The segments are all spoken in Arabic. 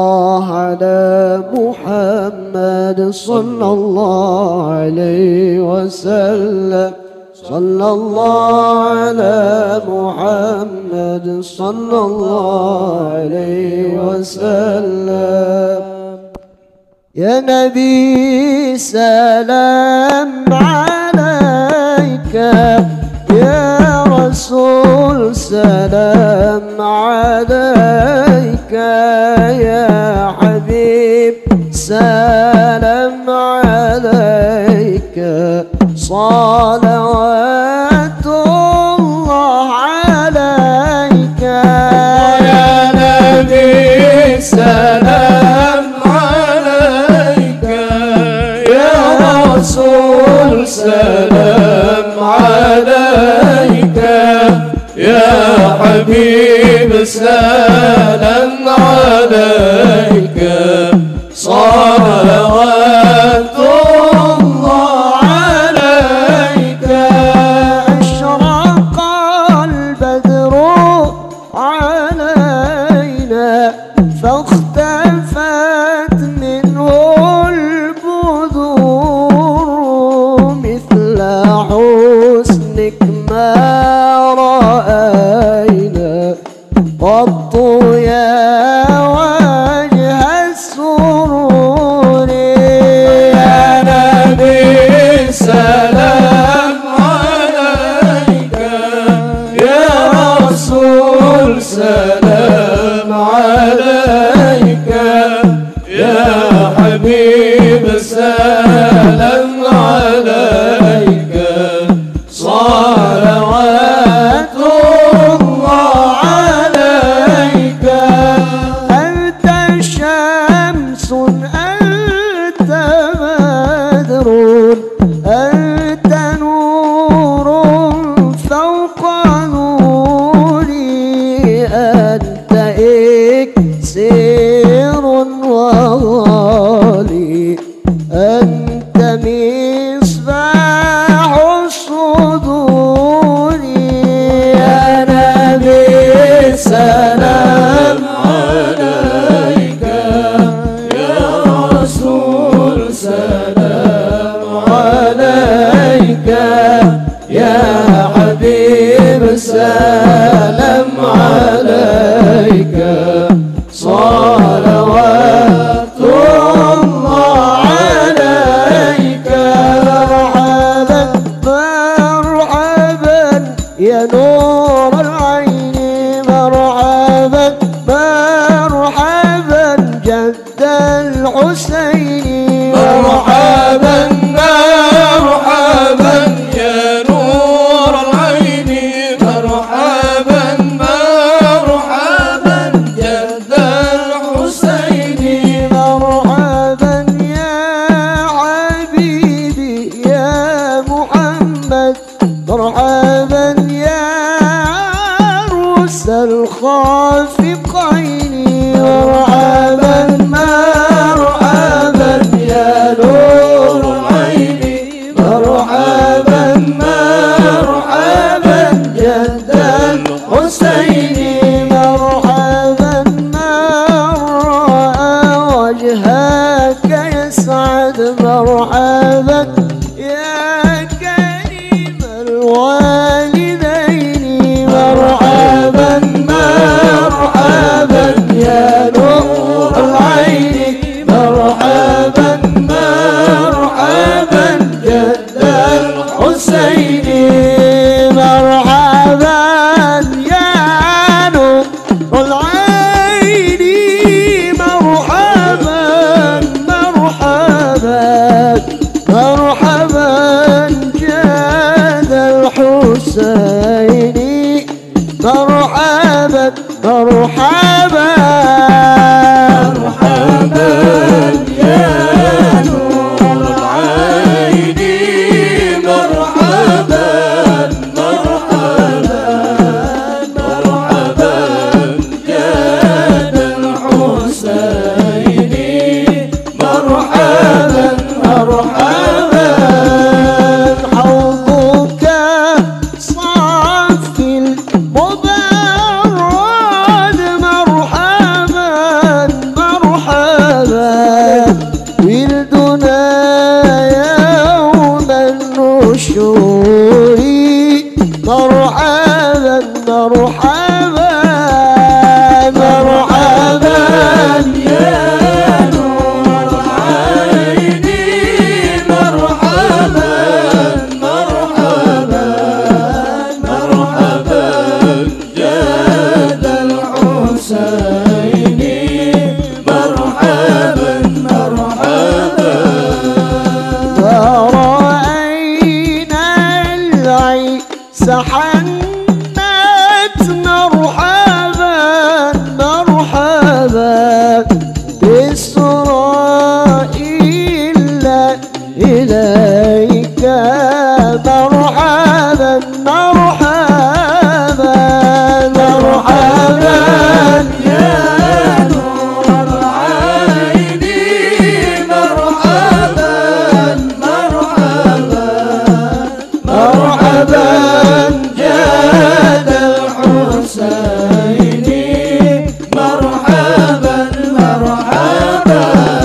الله على محمد صلى الله عليه وسلم. صلى الله على محمد صلى الله عليه وسلم. يا نبي سلام عليك، يا رسول سلام عليك، يا حبيب سلام عليك، صلوات الله عليك. يا نبي سلام عليك، يا رسول سلام عليك، يا حبيب سلام عليك، صلوات الله عليك. أشرق البدر علينا فاختفت منه البذور، مثل حسنك ما رأينا قط يا وجه السرور. يا نبي سلام عليك، يا رسول سلام عليك، يا حبيب سلام عليك، صلوات الله عليك. أنت شمس أنت بدر أنت نور فوق نوري، أنت إكسير وغالي، أنت مصباح الصدور. يا نبي سلام عليك، يا رسول سلام عليك، يا حبيب سلام عليك، صلوات الله عليك. مرحبا مرحبا يا نور العين، مرحبا مرحبا جد الحسين، مرحبا مرحبا يا نور العين، مرحبا مرحبا جد الحسين، مرحبا يا حبيبي يا محمد، مرحبا يا عروس الخافقين، مرحبا مرحبا يا نور العين، مرحبا مرحبا جد الحسين، مرحبا من رأى وجهك يسعد، مرحبا يا كريم الوالدين، مرحبا مرحبا يا نور العين، مرحبا مرحبا جد الحسين، مرحبا يا نور العين، مرحبا مرحبا مرحبا إسرائيل إليك مرحبا مرحبا مرحبا يا نور العين مرحبا مرحبا مرحبا جاد الحسين مرحبا مرحبا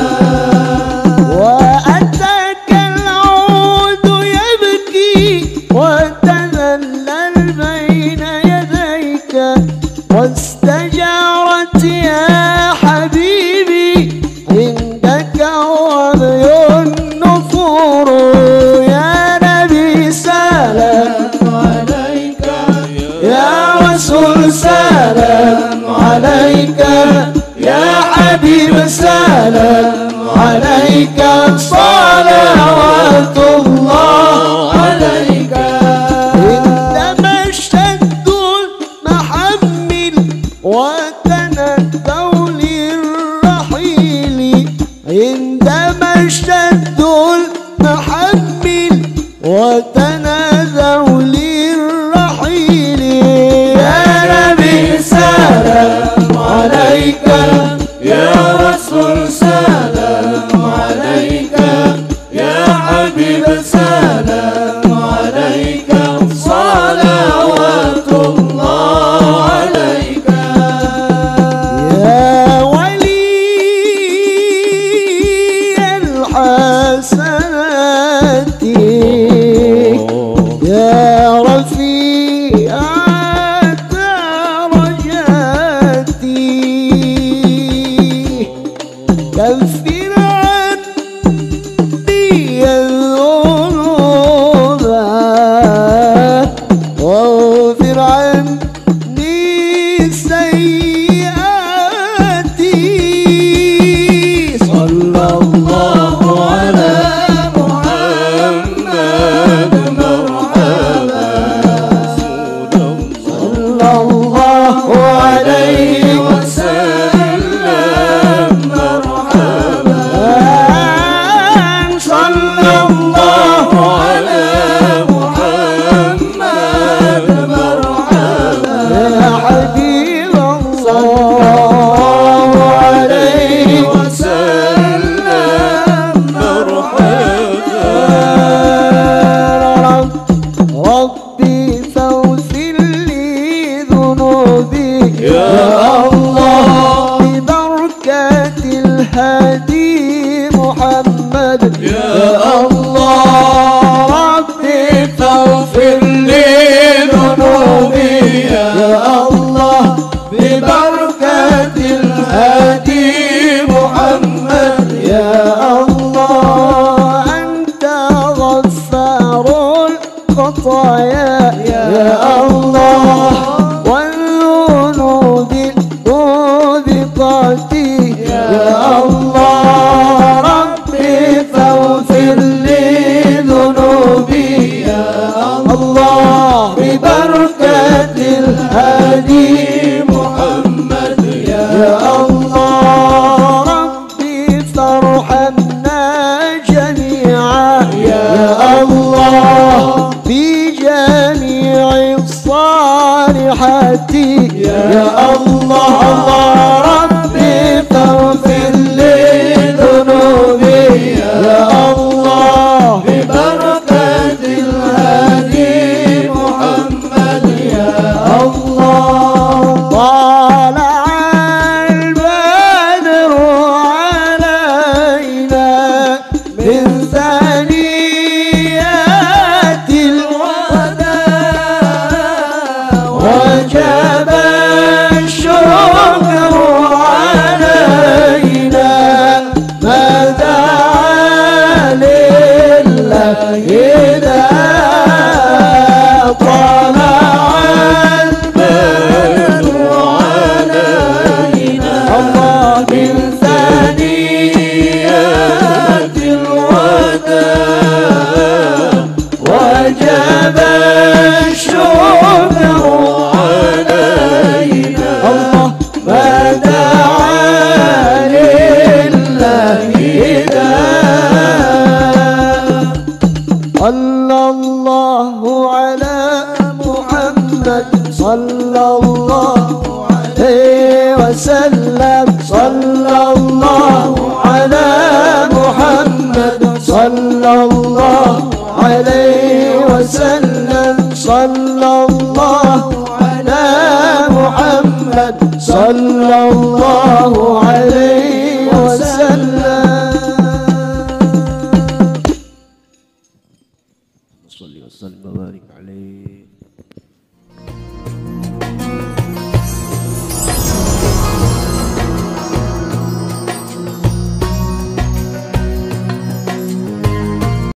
وأتاك العود يبكي وتذلل بين يديك واستجارت يا حبيبي عندك وبي النفور يا نبي سلام عليك يا رسول سلام عليك يا حبيب سلام عليك صلوات الله عليك عندما اشتد المحمل وتنادوا للرحيل عندما اشتد المحمل وتنادوا للرحيل يا نبي سلام عليك يا رسول سلام عليك يا حبيب سلام عليك صلوات الله عليك يا ولي الحسنات يا رفيع درجاتي كفر عني الذنوب واغفر عني سيئاتي صلى الله على محمد مرحبا صلى الله عليه وسلم مرحبا صلى الله على محمد مرحبا يا حبيب الله عليه وسلم مرحبا ربي فاغفر لي ذنوبي يا الله ببركة الهادي محمد يا الله ربي فاغفر لي ذنوبي يا الله ببركة الهادي محمد يا الله أنت غفار الخطايا يا الله والذنوب موبقاتي يا الله ربي فاغفر وسلم صلى الله على محمد صلى الله عليه وسلم صلى الله على محمد صلى الله عليه وسلم صلى وسلم وبارك عليه.